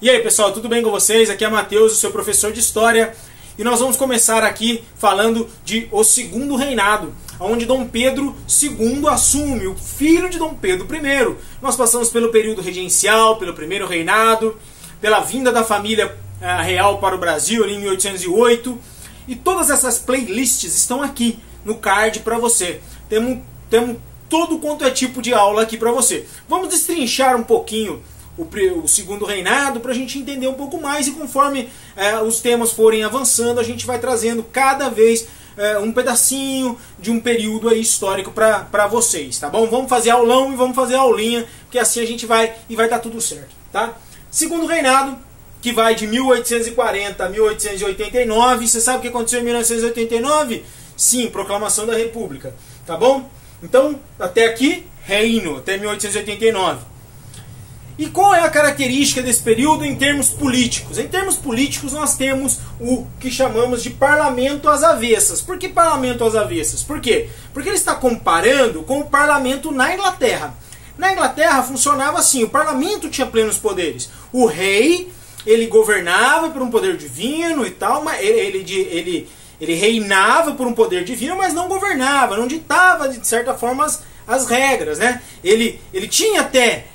E aí pessoal, tudo bem com vocês? Aqui é Matheus, o seu professor de História. E nós vamos começar aqui falando de o Segundo Reinado, onde Dom Pedro II assume, o filho de Dom Pedro I. Nós passamos pelo período regencial, pelo primeiro reinado, pela vinda da família real para o Brasil em 1808. E todas essas playlists estão aqui no card para você. Temos todo quanto é tipo de aula aqui para você. Vamos destrinchar um pouquinho o Segundo Reinado para a gente entender um pouco mais, e conforme os temas forem avançando, a gente vai trazendo cada vez um pedacinho de um período aí histórico para vocês, tá bom? Vamos fazer aulão e vamos fazer aulinha, porque assim a gente vai dar tudo certo, tá? Segundo Reinado, que vai de 1840 a 1889. Você sabe o que aconteceu em 1989? Sim, proclamação da República, tá bom? Então, até aqui, reino, até 1889. E qual é a característica desse período em termos políticos? Em termos políticos nós temos o que chamamos de parlamento às avessas. Por que parlamento às avessas? Por quê? Porque ele está comparando com o parlamento na Inglaterra. Na Inglaterra funcionava assim, o parlamento tinha plenos poderes. O rei, ele governava por um poder divino e tal, mas ele reinava por um poder divino, mas não governava, não ditava de certa forma as regras, né? Ele tinha até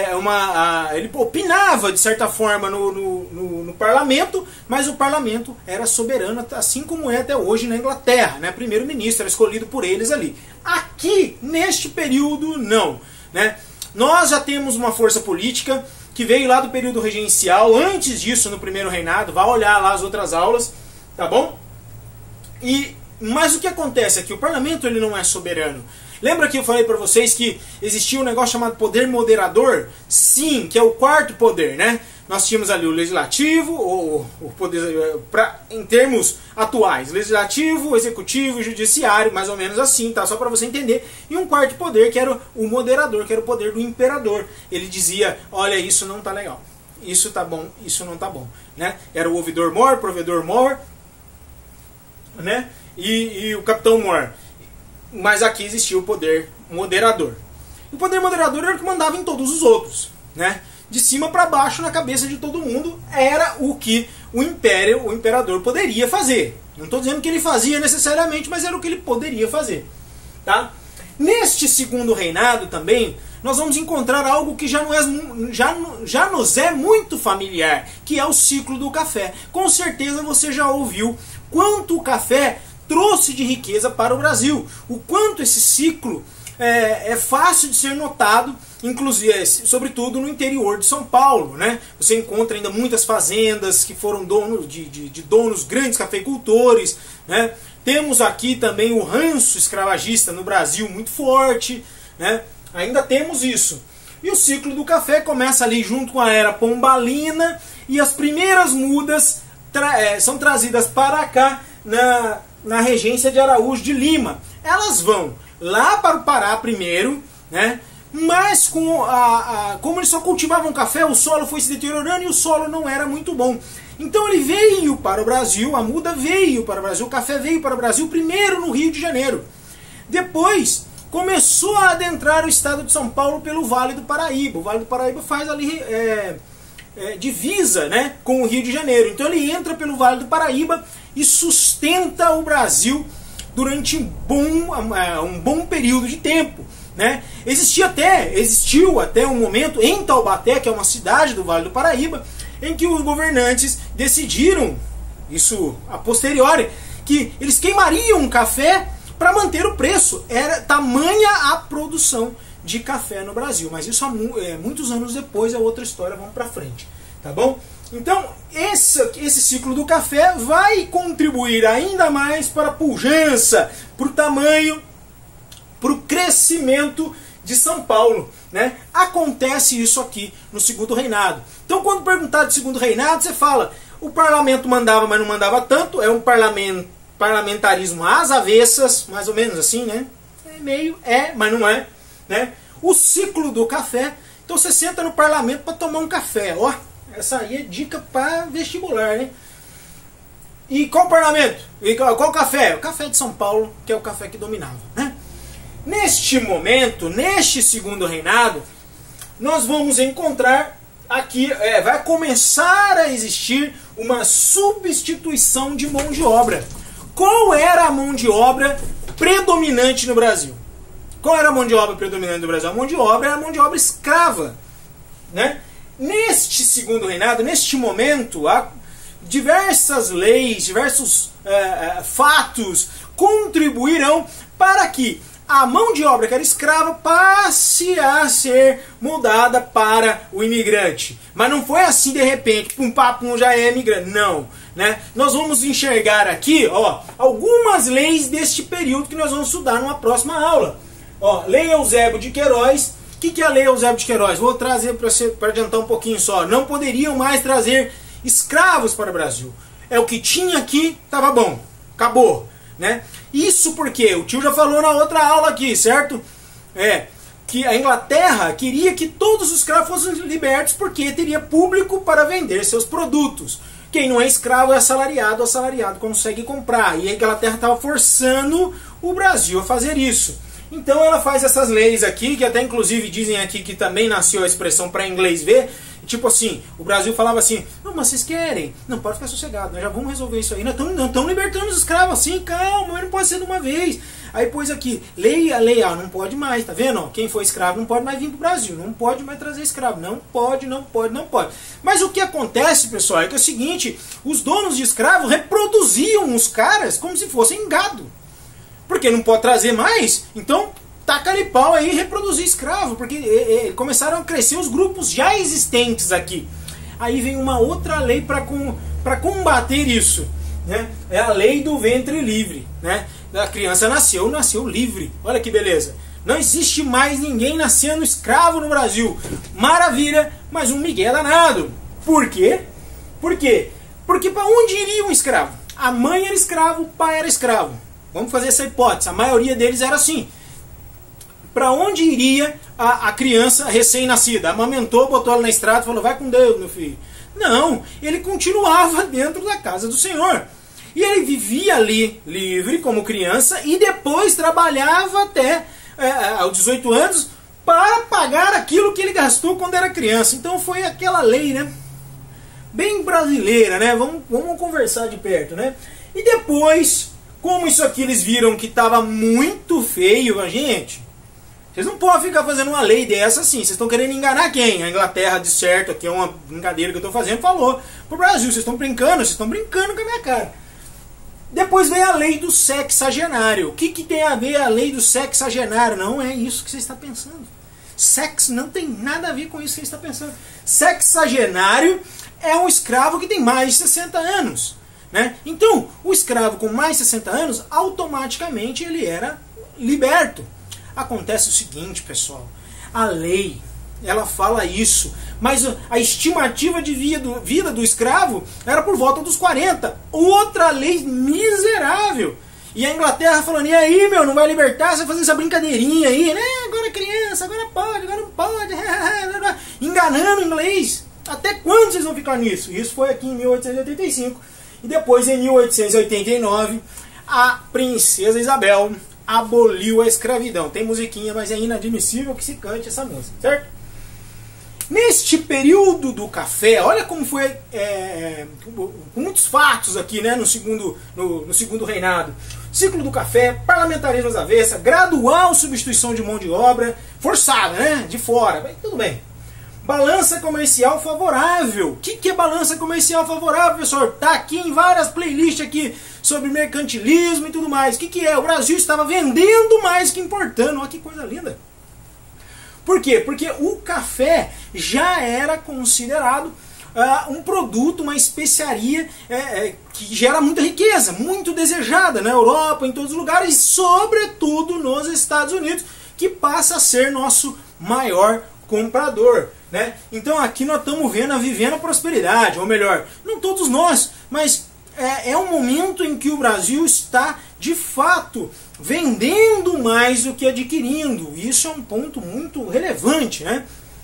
ele opinava de certa forma no parlamento, mas o parlamento era soberano, assim como é até hoje na Inglaterra, né? Primeiro-ministro era escolhido por eles ali. Aqui, neste período, não, né? Nós já temos uma força política que veio lá do período regencial. Antes disso, no primeiro reinado, vá olhar lá as outras aulas, tá bom? Mas o que acontece aqui? O parlamento ele não é soberano. Lembra que eu falei para vocês que existia um negócio chamado poder moderador? Sim, que é o quarto poder, né? Nós tínhamos ali o legislativo, o poder, em termos atuais, legislativo, executivo e judiciário, mais ou menos assim, tá? Só para você entender. E um quarto poder que era o moderador, que era o poder do imperador. Ele dizia, olha, isso não tá legal, isso tá bom, isso não tá bom, né? Era o ouvidor mor, provedor mor, né? E o capitão mor. Mas aqui existia o poder moderador. O poder moderador era o que mandava em todos os outros, né? De cima para baixo, na cabeça de todo mundo, era o que o imperador poderia fazer. Não estou dizendo que ele fazia necessariamente, mas era o que ele poderia fazer, tá? Neste segundo reinado também, nós vamos encontrar algo que já nos é muito familiar, que é o ciclo do café. Com certeza você já ouviu quanto o café trouxe de riqueza para o Brasil, o quanto esse ciclo é fácil de ser notado, inclusive, sobretudo no interior de São Paulo, né? Você encontra ainda muitas fazendas que foram donos de donos grandes cafeicultores, né? Temos aqui também o ranço escravagista no Brasil muito forte, né? Ainda temos isso. E o ciclo do café começa ali junto com a era pombalina, e as primeiras mudas são trazidas para cá na regência de Araújo de Lima. Elas vão lá para o Pará primeiro, né? Mas como eles só cultivavam café, o solo foi se deteriorando e o solo não era muito bom. Então ele veio para o Brasil, a muda veio para o Brasil, o café veio para o Brasil primeiro no Rio de Janeiro. Depois começou a adentrar o estado de São Paulo pelo Vale do Paraíba. O Vale do Paraíba faz ali divisa, né, com o Rio de Janeiro. Então ele entra pelo Vale do Paraíba e sustenta o Brasil durante um bom período de tempo, né? Existiu até um momento em Taubaté, que é uma cidade do Vale do Paraíba, em que os governantes decidiram, isso a posteriori, que eles queimariam o café para manter o preço. Era tamanha a produção de café no Brasil, mas isso muitos anos depois é outra história, vamos para frente, tá bom? Então esse ciclo do café vai contribuir ainda mais para a pujança, para o tamanho, para o crescimento de São Paulo, né? Acontece isso aqui no segundo reinado. Então quando perguntar de segundo reinado, você fala, o parlamento mandava, mas não mandava tanto, é um parlamentarismo às avessas, mais ou menos assim, né? Mas não é, né? O ciclo do café, então você senta no parlamento para tomar um café, ó, essa aí é dica para vestibular, né? E qual parlamento? E qual café? O café de São Paulo, que é o café que dominava, né? Neste momento, neste segundo reinado, nós vamos encontrar aqui vai começar a existir uma substituição de mão de obra. Qual era a mão de obra predominante no Brasil? Qual era a mão de obra predominante no Brasil? A mão de obra era a mão de obra escrava, né? Neste segundo reinado, neste momento, há diversas leis, diversos fatos contribuirão para que a mão de obra que era escrava passe a ser mudada para o imigrante. Mas não foi assim de repente, pum papum, já é imigrante. Não, né? Nós vamos enxergar aqui, ó, algumas leis deste período que nós vamos estudar numa próxima aula. Ó, Lei Eusébio de Queiroz. O que é a Lei Eusébio de Queiroz? Vou trazer para adiantar um pouquinho só. Não poderiam mais trazer escravos para o Brasil. É o que tinha aqui, estava bom. Acabou, né? Isso porque o tio já falou na outra aula aqui, certo? Que a Inglaterra queria que todos os escravos fossem libertos porque teria público para vender seus produtos. Quem não é escravo é assalariado, o assalariado consegue comprar. E a Inglaterra estava forçando o Brasil a fazer isso. Então ela faz essas leis aqui, que até inclusive dizem aqui que também nasceu a expressão para inglês ver. Tipo assim, o Brasil falava assim, não, mas vocês querem? Não, pode ficar sossegado, nós já vamos resolver isso aí. Nós estamos libertando os escravos assim, calma, mas não pode ser de uma vez. Aí pôs aqui, lei, não pode mais, tá vendo? Ó, quem for escravo não pode mais vir pro Brasil, não pode mais trazer escravo, não pode. Mas o que acontece, pessoal, é que é o seguinte, os donos de escravos reproduziam os caras como se fossem gado. Porque não pode trazer mais, então taca-lhe pau aí e reproduzir escravo, porque começaram a crescer os grupos já existentes aqui. Aí vem uma outra lei para combater isso, né? É a lei do ventre livre, né? A criança nasceu livre, olha que beleza. Não existe mais ninguém nascendo escravo no Brasil. Maravilha, mas um migué danado. Por quê? Porque para onde iria um escravo? A mãe era escravo, o pai era escravo. Vamos fazer essa hipótese. A maioria deles era assim. Para onde iria a criança recém-nascida? Amamentou, botou ela na estrada e falou, vai com Deus, meu filho. Não, ele continuava dentro da casa do Senhor. E ele vivia ali, livre, como criança, e depois trabalhava até aos 18 anos para pagar aquilo que ele gastou quando era criança. Então foi aquela lei, né? Bem brasileira, né? Vamos conversar de perto, né? E depois, como isso aqui eles viram que estava muito feio, gente, vocês não podem ficar fazendo uma lei dessa assim. Vocês estão querendo enganar quem? A Inglaterra, de certo, aqui é uma brincadeira que eu estou fazendo, falou pro Brasil, vocês estão brincando com a minha cara. Depois vem a lei do sexagenário. O que tem a ver a lei do sexagenário? Não é isso que você está pensando. Sexo não tem nada a ver com isso que você está pensando. Sexagenário é um escravo que tem mais de 60 anos. Né? Então, o escravo com mais de 60 anos, automaticamente ele era liberto. Acontece o seguinte, pessoal, a lei, ela fala isso, mas a estimativa de vida do escravo era por volta dos 40. Outra lei miserável. E a Inglaterra falando, e aí, meu, não vai libertar? Você vai fazer essa brincadeirinha aí, né? Agora criança, agora pode, agora não pode. Enganando o inglês. Até quando vocês vão ficar nisso? Isso foi aqui em 1885. E depois, em 1889, a princesa Isabel aboliu a escravidão. Tem musiquinha, mas é inadmissível que se cante essa música, certo? Neste período do café, olha como foi muitos fatos aqui, né, no segundo reinado. Ciclo do café, parlamentarismo às avessas, gradual substituição de mão de obra, forçada, né, de fora, mas tudo bem. Balança comercial favorável. O que é balança comercial favorável, professor? Tá aqui em várias playlists aqui sobre mercantilismo e tudo mais. O que é? O Brasil estava vendendo mais que importando. Olha que coisa linda. Por quê? Porque o café já era considerado um produto, uma especiaria que gera muita riqueza, muito desejada na Europa, em todos os lugares, e sobretudo nos Estados Unidos, que passa a ser nosso maior comprador. Né? Então aqui nós estamos vivendo a prosperidade, ou melhor, não todos nós, mas é um momento em que o Brasil está de fato vendendo mais do que adquirindo. Isso é um ponto muito relevante, né?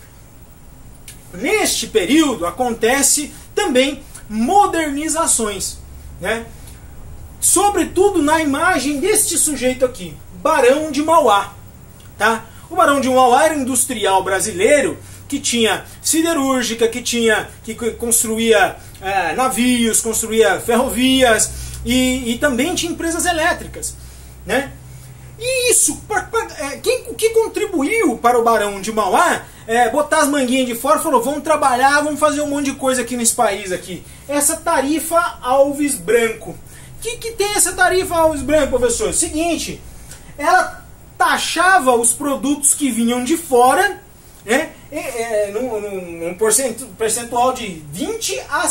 Neste período acontece também modernizações, né? Sobretudo na imagem deste sujeito aqui, Barão de Mauá, tá? O Barão de Mauá era um industrial brasileiro que tinha siderúrgica, que construía navios, construía ferrovias e também tinha empresas elétricas, né? E isso, o que contribuiu para o Barão de Mauá botar as manguinhas de fora e falou, vamos trabalhar, vamos fazer um monte de coisa aqui nesse país aqui. Essa tarifa Alves Branco. O que tem essa tarifa Alves Branco, professor? Seguinte, ela taxava os produtos que vinham de fora, né, num percentual de 20 a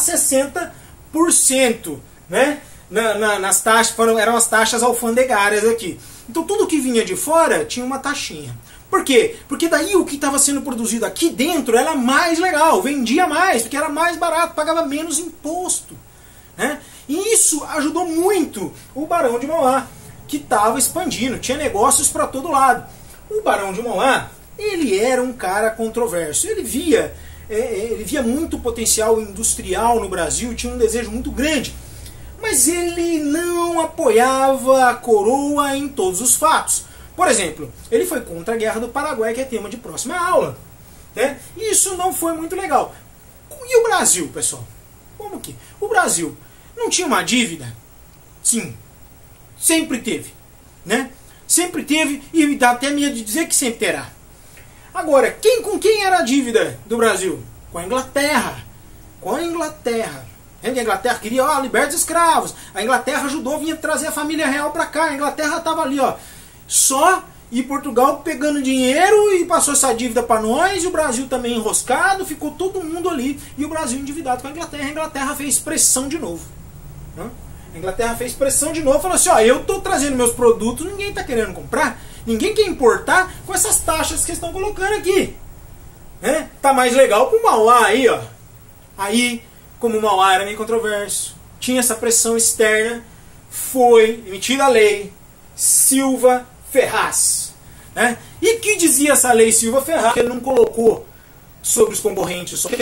60%, né, nas taxas, eram as taxas alfandegárias aqui. Então tudo que vinha de fora tinha uma taxinha. Por quê? Porque daí o que estava sendo produzido aqui dentro era mais legal, vendia mais, porque era mais barato, pagava menos imposto, né? E isso ajudou muito o Barão de Mauá, que estava expandindo, tinha negócios para todo lado. O Barão de Mauá, ele era um cara controverso, ele via muito potencial industrial no Brasil, tinha um desejo muito grande, mas ele não apoiava a coroa em todos os fatos. Por exemplo, ele foi contra a Guerra do Paraguai, que é tema de próxima aula, né? Isso não foi muito legal. E o Brasil, pessoal? Como que? O Brasil não tinha uma dívida? Sim. Sempre teve, né? Sempre teve, e dá até medo de dizer que sempre terá. Agora, com quem era a dívida do Brasil? Com a Inglaterra. Com a Inglaterra. A Inglaterra queria, liberta os escravos. A Inglaterra ajudou, vinha trazer a família real para cá. A Inglaterra estava ali, só, e Portugal pegando dinheiro e passou essa dívida para nós, e o Brasil também enroscado, ficou todo mundo ali, e o Brasil endividado com a Inglaterra. A Inglaterra fez pressão de novo, né? A Inglaterra fez pressão de novo, falou assim, eu estou trazendo meus produtos, ninguém está querendo comprar, ninguém quer importar com essas taxas que estão colocando aqui, né? Tá mais legal pro Mauá aí, Aí, como o Mauá era meio controverso, tinha essa pressão externa, foi emitida a lei Silva Ferraz, né? E que dizia essa lei Silva Ferraz? Que ele não colocou sobre os concorrentes só.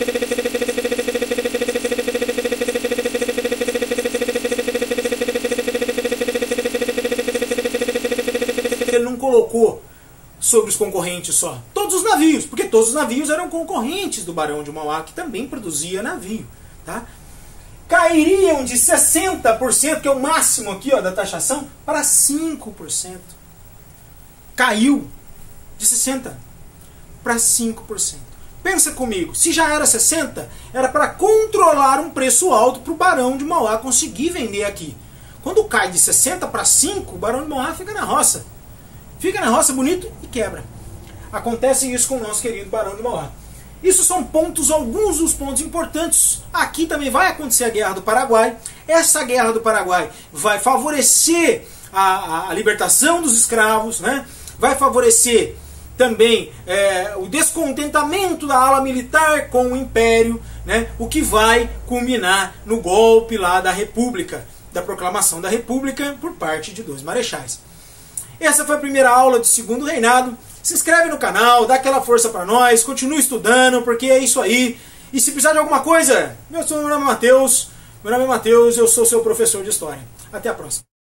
Ele não colocou sobre os concorrentes só. Todos os navios, porque todos os navios eram concorrentes do Barão de Mauá, que também produzia navio, tá? Cairiam de 60%, que é o máximo aqui da taxação, para 5%. Caiu de 60% para 5%. Pensa comigo, se já era 60%, era para controlar um preço alto para o Barão de Mauá conseguir vender aqui. Quando cai de 60% para 5%, o Barão de Mauá fica na roça. Fica na roça bonito e quebra. Acontece isso com o nosso querido Barão de Mauá. Isso são alguns dos pontos importantes. Aqui também vai acontecer a Guerra do Paraguai. Essa Guerra do Paraguai vai favorecer a libertação dos escravos, né? Vai favorecer também o descontentamento da ala militar com o Império, né? O que vai culminar no golpe lá da República, da proclamação da República por parte de 2 marechais. Essa foi a primeira aula do Segundo Reinado. Se inscreve no canal, dá aquela força para nós, continue estudando, porque é isso aí. E se precisar de alguma coisa, meu nome é Matheus, eu sou seu professor de História. Até a próxima.